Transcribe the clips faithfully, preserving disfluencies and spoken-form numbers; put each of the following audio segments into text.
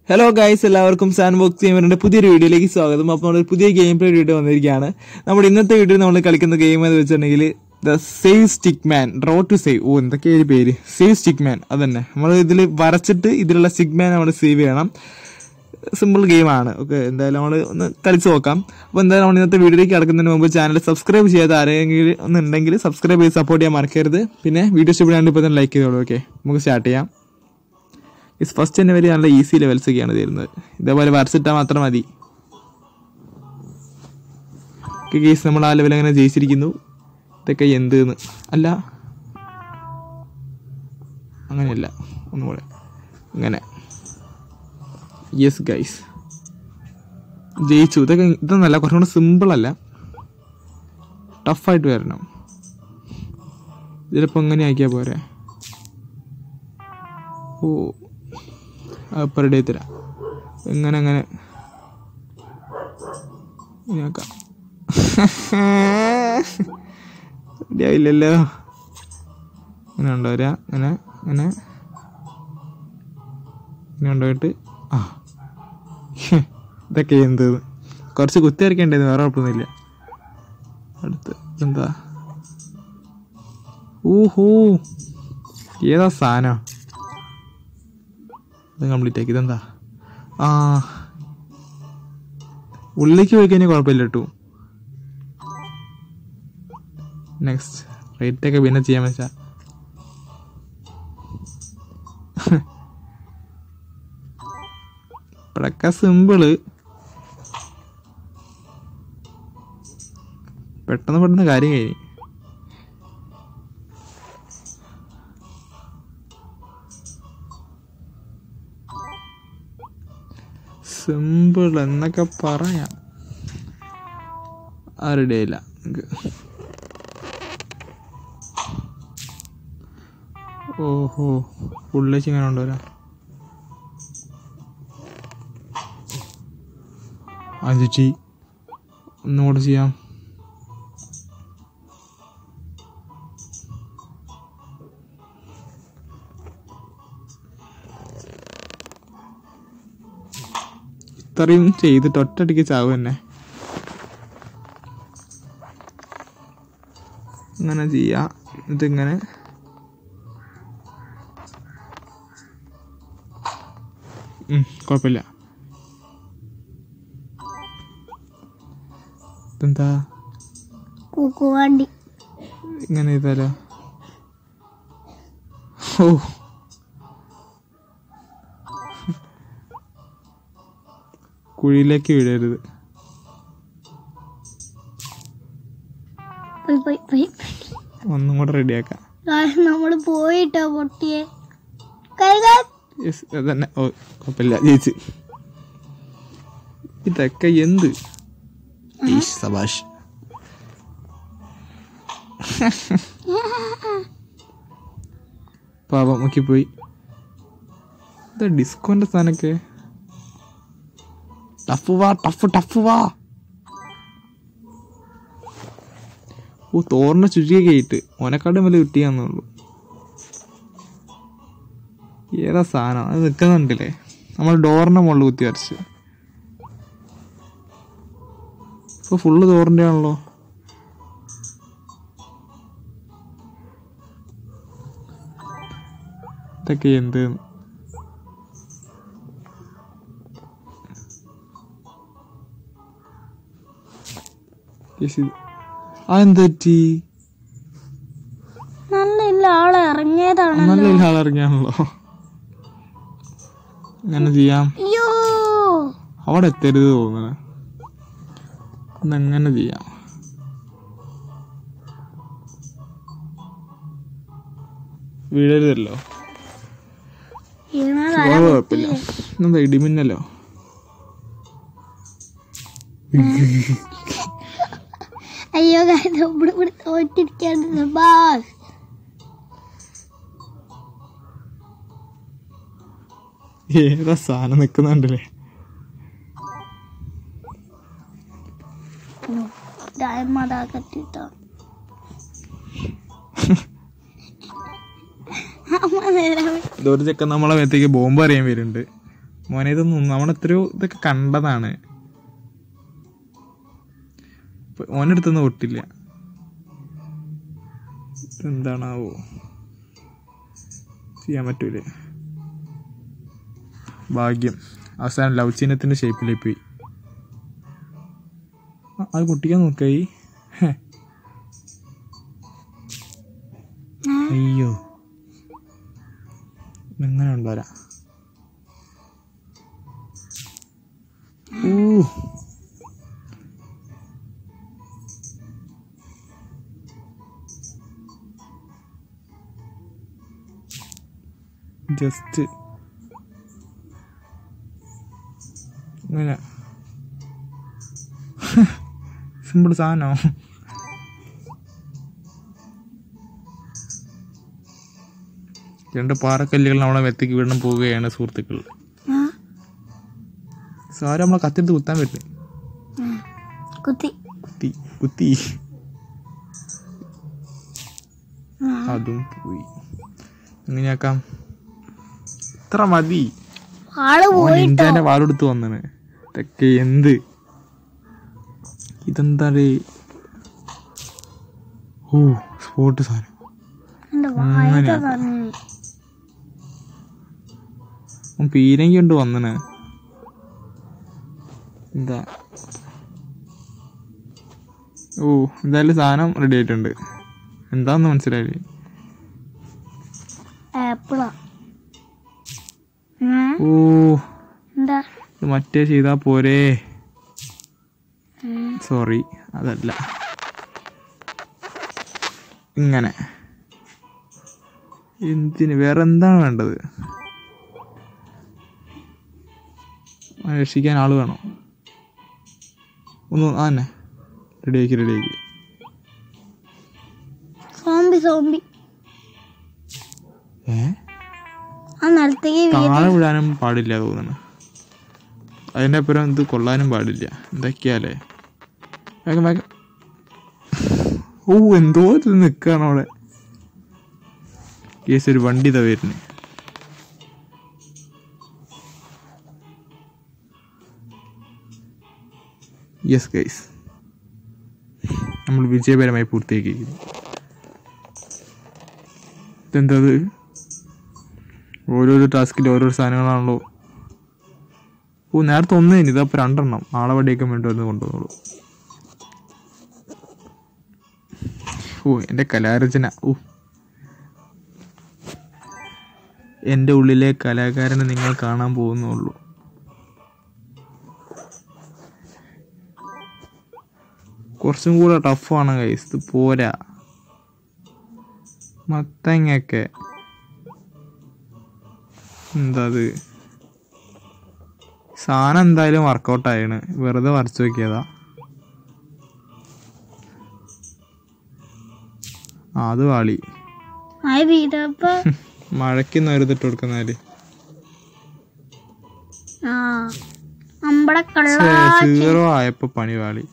Hello guys, എല്ലാവർക്കും sandbox ഗെയിമറിന്റെ പുതിയൊരു വീഡിയോയിലേക്ക് സ്വാഗതം. അപ്പോൾ നമ്മൾ പുതിയ ഗെയിം പ്ലേ വീഡിയോ വന്നിരിക്കുകയാണ്. നമ്മുടെ ഇന്നത്തെ വീഡിയോ നമ്മൾ കളിക്കുന്ന ഗെയിം എന്ന് വെച്ചിട്ടുണ്ടെങ്കിൽ the save stickman, draw to save. ഓ എന്തൊക്കെയാണ് പേര്, സേവ് സ്റ്റിക്മാൻ. അതന്നെ, നമ്മൾ ഇതിൽ വരച്ചിട്ട് ഇതിലുള്ള സ്റ്റിക്മാൻ നമ്മൾ സേവ് ചെയ്യണം. സിമ്പിൾ ഗെയിമാണ്. ഓക്കെ, എന്തായാലും നമ്മൾ ഒന്ന് കളിച്ച് നോക്കാം. അപ്പോൾ എന്തായാലും നമ്മൾ ഇന്നത്തെ വീഡിയോയിലേക്ക് കിടക്കുന്നതിന് മുമ്പ് ചാനൽ സബ്സ്ക്രൈബ് ചെയ്യാതെ ആരെങ്കിലും ഒന്നുണ്ടെങ്കിൽ സബ്സ്ക്രൈബ് ചെയ്ത് സപ്പോർട്ട് ചെയ്യാൻ മറക്കരുത്. പിന്നെ വീഡിയോ ഇഷ്ടപ്പെടാണ്ട് ഇപ്പോൾ തന്നെ ലൈക്ക് ചെയ്തോളൂ. ഓക്കെ, നമുക്ക് സ്റ്റാർട്ട് ചെയ്യാം. ഇസ് ഫസ്റ്റ് തന്നെ വരെ നല്ല ഈസി ലെവൽസ് ഒക്കെയാണ് തരുന്നത്. ഇതേപോലെ വരച്ചിട്ടാൽ മാത്രം മതി. കേസ് നമ്മൾ ആ ലെവൽ അങ്ങനെ ജയിച്ചിരിക്കുന്നു. ഇതൊക്കെ എന്തെന്ന് അല്ല, അങ്ങനെയല്ല, ഒന്നുകൂടെ അങ്ങനെ. യെസ് ഗൈസ്, ജയിച്ചു. ഇതൊക്കെ ഇതൊന്നല്ല, കുറച്ചും കൂടെ സിമ്പിളല്ല, ടഫായിട്ട് വരണം. ഇതിലിപ്പോൾ എങ്ങനെ ആക്കിയാൽ പോരെ. ഓ പെർ ഡേ തരാം. എങ്ങനെ അങ്ങനെ നോക്കാം. റെഡിയായില്ലല്ലോ. അങ്ങനെ കൊണ്ടുവരാ, അങ്ങനെ അങ്ങനെ ഇങ്ങനെ കൊണ്ടുപോയിട്ട് ആ ഇതൊക്കെ എന്ത് കുറച്ച് കുത്തി വരയ്ക്കേണ്ടത്, വേറെ കുഴപ്പമൊന്നുമില്ല. അടുത്ത് എന്താ, ഊഹോ ഏതാ സാധനം കംപ്ലീറ്റ് ആക്കി. ഇതെന്താ, ആ ഉള്ളിലേക്ക് പോയി കഴിഞ്ഞാൽ കുഴപ്പമില്ല കേട്ടോ. നെക്സ്റ്റ് റേറ്റ് ഒക്കെ പിന്നെ ചെയ്യാൻ വെച്ചാ ഇപ്പോഴൊക്കെ സിമ്പിള്, പെട്ടെന്ന് പെട്ടെന്ന് കാര്യം കഴിഞ്ഞു. സിമ്പിൾ എന്നൊക്കെ പറയാം, ആരുടെ ഇല്ല. ഓഹോ, ഉള്ളിലേക്ക് ഇങ്ങനെ കൊണ്ടുവരാം. അഞ്ചി ഒന്നുകൂടെ ചെയ്യാം. ഇത്രയും ചെയ്തിട്ട് ഒറ്റയടിക്ക് ചാവും തന്നെ. അങ്ങനെ ചെയ്യാം. ഇതിങ്ങനെ കുഴപ്പമില്ല. ഇതെന്താ ഇങ്ങനെ ചെയ്താലോ. ഓ കുഴിയിലേക്ക് വീഴരുത്. ഒന്നും കൂടെ റെഡിയാക്കാം. നമ്മള് പോയിട്ടോ പൊട്ടിയെ തന്നെ. ഓ കുഴപ്പമില്ല, ജയിച്ച്. ഇതൊക്കെ എന്ത് സബാഷ്. പാപം മുക്കിപ്പോയി. ഇതാ ഡിസ്കോന്റെ സാധനൊക്കെ. ടഫ് വാ, ടഫ് ടഫ് വാ. ഓ തോറിന്റെ ചുറ്റിയൊക്കെ ആയിട്ട് ഓനെക്കാട്ടും വലിയ കുട്ടിയാന്നുള്ളൂ. ഏതാ സാധനം അത് നിൽക്കുന്നുണ്ടല്ലേ, നമ്മൾ ഡോറിന്റെ മുകളിൽ കുത്തി വരച്ച്. ഇപ്പൊ ഫുള്ള് ഡോറിന്റെ ആണല്ലോ. ഇതൊക്കെ എന്ത് അതെന്തി നല്ല ആളെ ഇറങ്ങിയതാണ്. നല്ല ആളെ ഇറങ്ങിയാണല്ലോ. അങ്ങനെ ചെയ്യാം. അവിടെ എത്തരുത് തോന്നുന്നത്. എന്നങ്ങനെ ചെയ്യാം. വീഴരുതല്ലോ, കുഴപ്പമില്ല. എന്താ ഇടിമിന്നല്ലോ. അയ്യോ തോറ്റിരിക്കാണ്. ഏതാ സാധനം നിക്കുന്നുണ്ടല്ലേ. ഇതൊരു ചെക്കൻ നമ്മളെ മേത്തേക്ക് ബോംബ് അറിയാൻ വരുന്നുണ്ട്. മോനെ ഇതൊന്നും നമ്മളെത്രയോ ഇതൊക്കെ കണ്ടതാണ്. മോനെടുത്തൊന്നും ഒട്ടില്ല. എന്താണാവോ ചെയ്യാൻ പറ്റൂലേ? ഭാഗ്യം അവസാനം ലവ് ചിഹ്നത്തിന്റെ ഷേപ്പിലേക്ക് പോയി. അത് പൊട്ടിക്കാൻ നോക്കായി. അയ്യോ എങ്ങനെ ഉണ്ടാരാ. ഓ ജസ്റ്റ് ഇങ്ങനെ സിമ്പിൾ സാധനം. രണ്ട് പാറക്കല്ലുകൾ നമ്മളെ മെത്തേക്ക് വീണ്ടും പോവുകയാണ് സുഹൃത്തുക്കൾ. സാരം നമ്മളെ കത്തിട്ട് കുത്താൻ പറ്റില്ല. കുത്തി കുത്തി കുത്തി അതും പോയി. എങ്ങനെയാക്കാം? ഇത്ര മതി. നിന്റെ വാലെടുത്ത് വന്നാണ്. ഇതൊക്കെ എന്ത് ഇതെന്താ? ഓ സ്പോട്ട് സാധനം. പീരങ്കി കൊണ്ട് വന്നണ്. എന്താ? ഓ എന്തായാലും സാധനം റെഡി ആയിട്ടുണ്ട്. എന്താന്ന് മനസ്സിലായില്ലേ? ഓ മറ്റേ ചെയ്താ പോരെ. സോറി അതല്ല. ഇങ്ങനെ എന്തിന്? വേറെ എന്താണ് വേണ്ടത്? രക്ഷിക്കാൻ ആള് വേണോ? ഒന്ന് ആ തന്നെ റെഡിയാക്കി റെഡിയാക്കി. താഴെ വിടാനും പാടില്ല തോന്നുന്നു. അതിൻ്റെ അപ്പുറം ഇത് കൊള്ളാനും പാടില്ല. എന്തൊക്കെയാലേ? വേഗം വേഗം. ഓ എന്തോ ഇത് നിൽക്കുകയാണ് അവിടെ. കേസ് ഒരു വണ്ടി ഇതാ വരുന്നത്. യെസ് ഗൈസ്, നമ്മൾ വിജയപരമായി പൂർത്തിയാക്കിയിരിക്കുന്നു. ഇതെന്തത്? ഓരോരോ ടാസ്കിൽ ഓരോരോ സാധനങ്ങളാണല്ലോ. ഓ നേരത്തെ ഒന്നേന്, ഇതപ്പോൾ രണ്ടെണ്ണം. ആളെ വടിയൊക്കെ വേണ്ടി വന്ന് കൊണ്ടുവന്നോളൂ. ഓ എൻ്റെ കലാരചന. ഓ എൻ്റെ ഉള്ളിലെ കലാകാരനെ നിങ്ങൾ കാണാൻ പോകുന്നുള്ളൂ. കുറച്ചും കൂടെ ടഫാണ് ഗൈസ്, ഇത് പോരാ. മത്തങ്ങയൊക്കെ എന്താ അത്? സാധനം എന്തായാലും വർക്കൗട്ടായാണ്. വെറുതെ വരച്ചു നോക്കിയതാ. ആ അത് വാളി. മഴയ്ക്ക് നേരിട്ട് കൊടുക്കുന്നാല് സീറോ ആയപ്പോ പണി വാളി.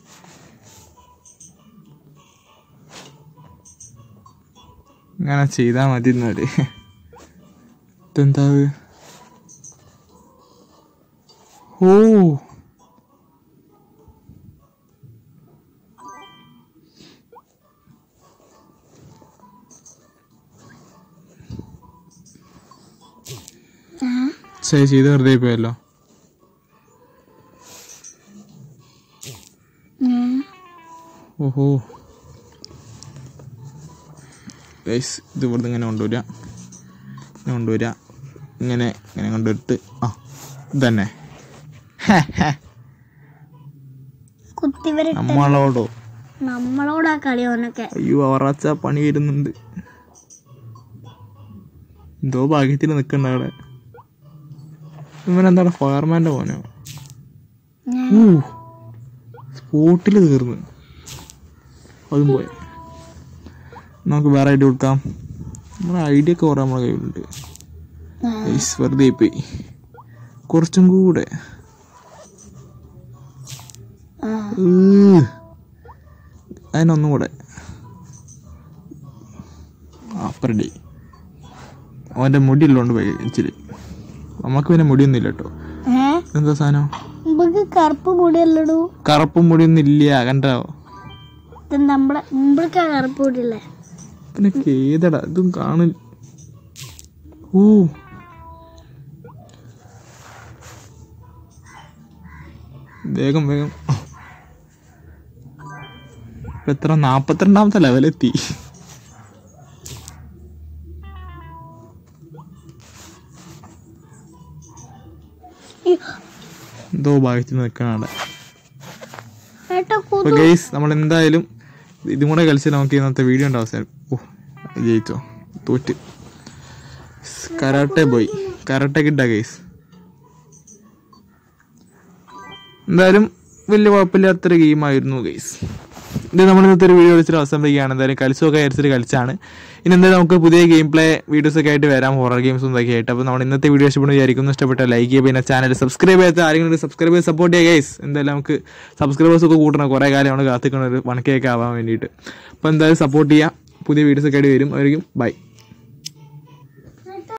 ഇങ്ങനെ ചെയ്താ മതി. എന്നാല് ഇതെന്താ? ഓ ശരി, ചെയ്ത് വെറുതെ പോയല്ലോ. ഓഹോ ഗൈസ്, ഇത് ഇവിടുന്ന് ഇങ്ങനെ കൊണ്ടുവരാ ഇങ്ങനെ കൊണ്ടുവരാ ഇങ്ങനെ ഇങ്ങനെ കൊണ്ടുവരിട്ട് ആ ഇതന്നെ നമ്മളോടോ നമ്മളോടാ കളിയോനൊക്കെ. അയ്യോ അവറാച്ച പണി വരുന്നുണ്ട്. എന്തോ ഭാഗ്യത്തിൽ നിക്കണ്ട അവിടെ. ഇവനെന്താണ് ഫയർമാൻ്റെ പോനോ? സ്പോട്ടില് തീർന്ന് അതും പോയ. നമുക്ക് വേറെ ഐഡിയ കൊടുക്കാം. നമ്മുടെ ഐഡിയ ഒക്കെ കുറെ നമ്മുടെ കയ്യിലുണ്ട്. വെറുതെ പോയി. കുറച്ചും കൂടെ അതിനൊന്നും കൂടെ അപ്പറടി. അവൻ്റെ മുടി ഉള്ളതുകൊണ്ട് പോയി ഇച്ചിരി. നമുക്ക് പിന്നെ മുടിയൊന്നും ഇല്ല കേട്ടോ. എന്താ സാധനം? കറുപ്പ് മുടിയല്ലടൂ. കറുപ്പ് മുടിയൊന്നും ഇല്ല, കണ്ടോ? നമ്മളെ മുമ്പിലേക്കാ കറുപ്പ് മുടിയല്ലേ. പിന്നെ ഏതടാ ഇതും കാണില്ല. ഓ വേഗം വേഗം. എത്ര? നാപ്പത്തിരണ്ടാമത്തെ ലെവലെത്തി. എന്തോ ഭാഗത്ത് നിൽക്കണ. അപ്പൊ ഗൈസ് നമ്മൾ എന്തായാലും ഇതും കൂടെ കളിച്ച് നമുക്ക് ഇന്നത്തെ വീഡിയോ ഉണ്ട് അവസാനം. ഓ ജയിച്ചോ? തോറ്റ്. കരാട്ടെ പോയി. കരാട്ടെ കിട്ടാ ഗൈസ്. എന്തായാലും വലിയ കുഴപ്പമില്ലാത്തൊരു ഗെയിമായിരുന്നു ഗൈസ്. ഇത് നമ്മൾ ഇന്നത്തെ ഒരു വീഡിയോ കളിച്ചിട്ട് അവസാനിപ്പിക്കുകയാണ്. എന്തായാലും കളിച്ചൊക്കെ അയച്ചിട്ട് കളിച്ചാണ്. ഇനി എന്തായാലും നമുക്ക് പുതിയ ഗെയിം പ്ലേ വീഡിയോസ് ഒക്കെ ആയിട്ട് വരാം, ഹൊറർ ഗെയിംസും ഇതൊക്കെ ആയിട്ട്. അപ്പോൾ നമ്മൾ ഇന്നത്തെ വീഡിയോ ഇഷ്ടപ്പെടുന്ന വിചാരിക്കുന്നു. ഇഷ്ടപ്പെട്ട ലൈക്ക് ചെയ്യുക, പിന്നെ ചാനൽ സബ്സ്ക്രൈബ് ചെയ്യാത്ത ആരെങ്കിലും സബ്സ്ക്രൈബ് ചെയ്ത് സപ്പോർട്ട് ചെയ്യുക ഗൈസ്. എന്തായാലും നമുക്ക് സബ്സ്ക്രൈബേഴ്സ് ഒക്കെ കൂട്ടണം. കുറേ കാലം നമ്മൾ കാത്തിക്കണം ഒരു വൺ കെ ഒക്കെ ആവാൻ വേണ്ടിയിട്ട്. അപ്പോൾ എന്തായാലും സപ്പോർട്ട് ചെയ്യുക. പുതിയ വീഡിയോസ് ഒക്കെ ആയിട്ട് വരും. ആയിരിക്കും ബൈ.